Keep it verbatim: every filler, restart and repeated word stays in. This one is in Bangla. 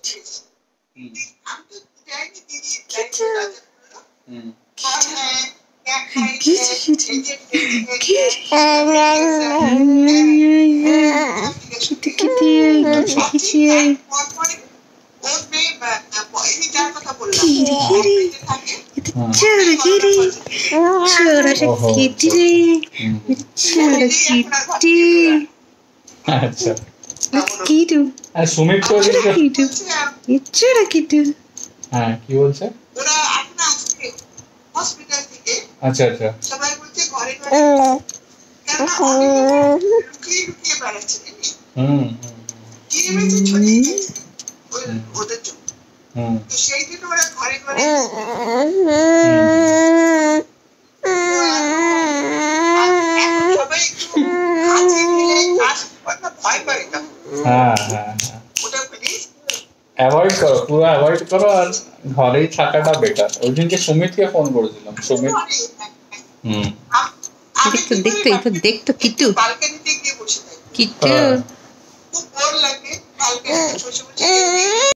আচ্ছা কিটু আর সুমিত তো কিটু ইচ্ছাটা কিটু হ্যাঁ কি বলছে ওরা এখন আসছে হসপিটাল থেকে আচ্ছা আচ্ছা সবাই বলছে ঘরে ঘরে কেন লুকিয়ে লুকিয়ে বেড়াচ্ছে হুম কি হয়েছে ছড়িয়ে গেছে ওদের জন্য হুম তো সেই জন্য ওরা ঘরে ঘরে সবাই একটু কাছে গেলে কাজ ভয় পায় না হ্যাঁ হ্যাঁ হ্যাঁ ওটা প্লিজ অ্যাভয়েড করো পুরো অ্যাভয়েড করো আর ঘরেই থাকাটা বেটার ওই দিনকে সুমিতকে ফোন করেছিলাম সুমিত হুম দেখতো দেখতো এই তো দেখতো কিটু বালকনিতে গিয়ে বসে থাকে কিটু খুব বোর লাগে বালকনিতে বসে বসে